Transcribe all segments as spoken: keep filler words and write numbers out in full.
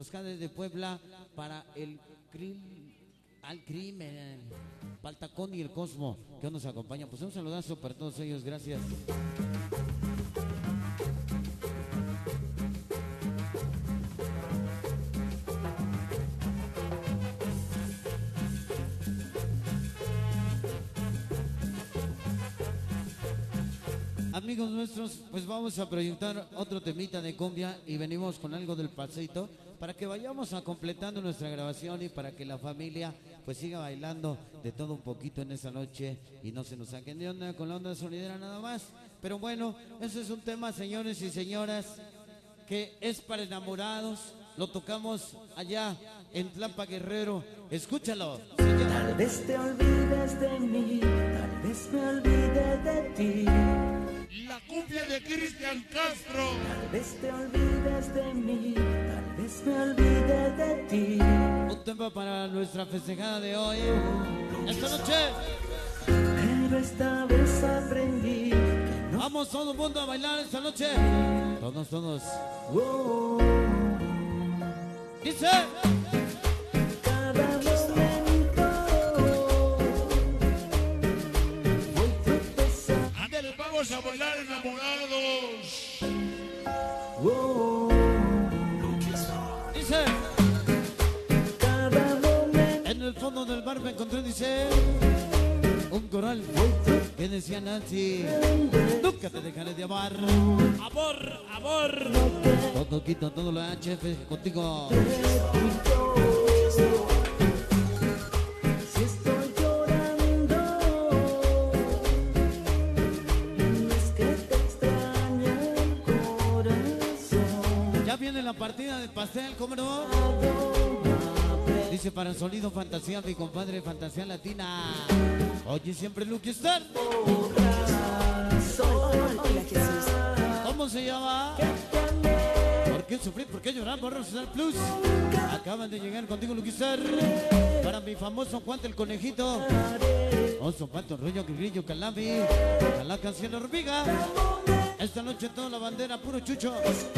de Puebla para el cri... al crimen, Paltacón y el Cosmo, que nos acompañan. Pues un saludazo para todos ellos, gracias. Amigos nuestros, pues vamos a proyectar otro temita de cumbia y venimos con algo del pasito para que vayamos a completando nuestra grabación y para que la familia pues siga bailando de todo un poquito en esa noche y no se nos saquen de onda con la onda sonidera nada más. Pero bueno, ese es un tema, señores y señoras, que es para enamorados. Lo tocamos allá en Tlalpan Guerrero. Escúchalo, señor. Tal vez te olvides de mí, tal vez me olvide de ti. La cumbia de Cristian Castro. Tal vez te olvides de mí, tal vez me olvide de ti. Un tema para nuestra festejada de hoy. Esta noche. Pero esta vez aprendí que no. Vamos todo el mundo a bailar esta noche. Todos, todos. Oh, Dice. cada momento voy tropezando. Ándale, vamos a bailar enamorados. Oh, Dice. cada momento En el fondo del bar me encontré, dice, un coral que decía Nancy, nunca te dejaré de amar. Amor, amor. Todo quito, todo lo H F contigo. si estoy llorando, es que te extraña el corazón. Ya viene la partida del pastel, ¿cómo no? Dice para el sonido fantasía, mi compadre Fantasía Latina. Oye, siempre Lucky Star. Hola Jesús. ¿Cómo se llama? ¿Por qué sufrir? ¿Por qué llorar? Por Rosar Plus. Acaban de llegar contigo, Lucky Star. Para mi famoso Juan el Conejito. Oso, Pato, Rollo, Grillo, Calami. A la canción Hormiga. Esta noche toda la bandera, puro chucho.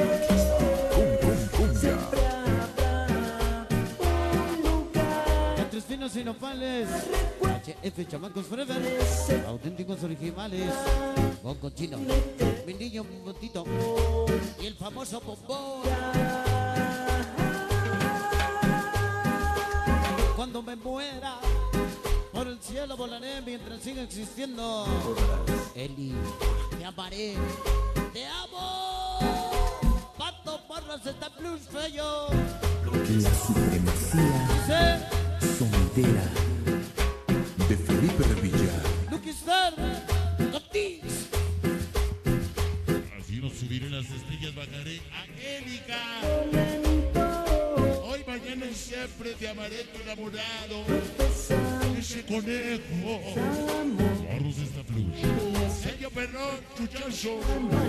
Entre espinos y nopales. H F Chamacos Forever. Auténticos originales. Bongo Chino. Mi niño Botito. Y el famoso Bombón. Cuando me muera, por el cielo volaré mientras siga existiendo. Eli, te amaré. ¡Te amo! Pato Porras está plus feo. La supremacía Dice sonidera de Felipe Revilla. Lucky Star. Cotis. Así nos subiré las estrellas, bajaré Angélica. Hoy, mañana y siempre te amaré, tu enamorado. Ese conejo. Barros esta plus. Sello perrón, chuchazo.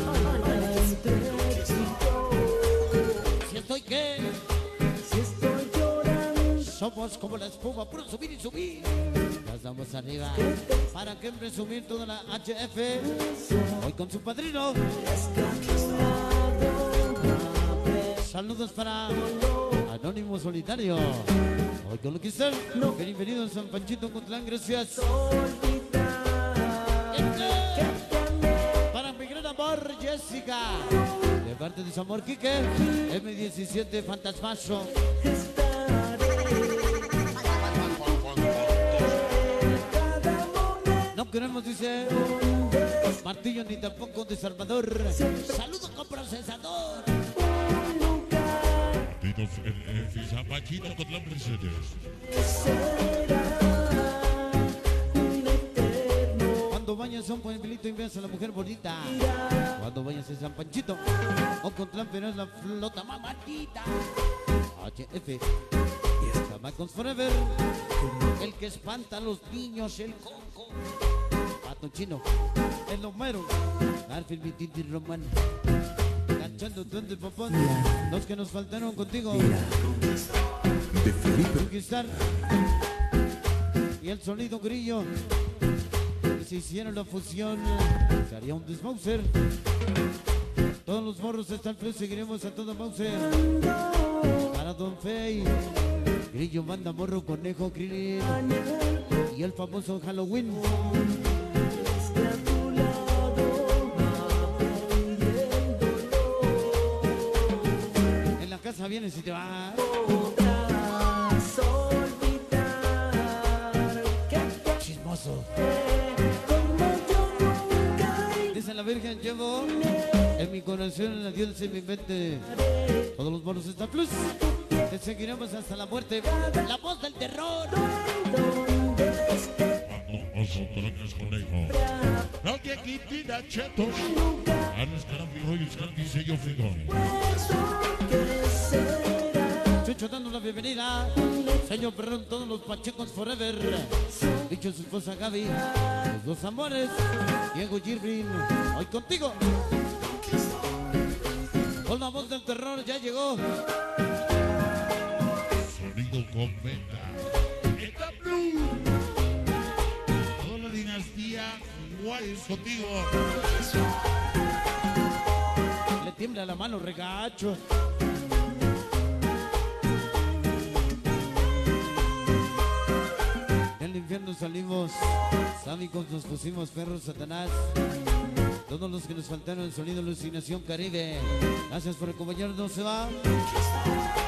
Si estoy que Si estoy llorando, somos como la espuma, puro subir y subir. Nos vamos arriba. Para que presumir toda la H F. Hoy con su padrino. Saludos para Anónimo Solitario. Hoy con Lucky Star. Bienvenido a San Panchito Cutlán, gracias. Para mi gran amor Jessica. De parte de su amor Quique. M diecisiete Fantasmazo. No queremos, dice Martillo, ni tampoco de Salvador. Saludos con procesador. Titos en Fizapachito con la Mercedes. Cuando vayas a un pueblito y veas a la mujer bonita. Cuando vayas a San Panchito o Cotlán, pero es la flota mamatita. H F Chamacos Forever. El que espanta a los niños, el coco. Pato Chino, el Homero, Garfield, mi Tinti Román. Cachando donde popón. Los que nos faltaron contigo. De Felipe Lucky Star. Y el sonido grillo. Y si hicieron la fusión, sería un desmauser. Todos los morros están fríos, seguiremos a todo Mauser. Para para Don Fey, Grillo, Manda, Morro, Conejo, Krillin y el famoso Halloween. En la casa vienes y te vas. Chismoso. Dice la Virgen, llevo en mi corazón, en la Dios en mi mente. Todos los bonos están plus. Te seguiremos hasta la muerte. La voz del terror. Oso, tarakas, conejo. No que quitina chetos. Anes, carambijo y escandice yo frigón. Chucho dando la bienvenida. Señor Perrón, todos los pachecos forever. Dicho su esposa Gaby. Los dos amores. Diego Girbrin. Hoy contigo. Con la voz del terror ya llegó. Sonido cometa. Está Blue. Toda la dinastía Juárez contigo. Le tiembla la mano, regacho. Del infierno salimos. Sámicos nos pusimos perros, Satanás. Todos los que nos faltaron, el sonido Alucinación Caribe. Gracias por acompañarnos, se va.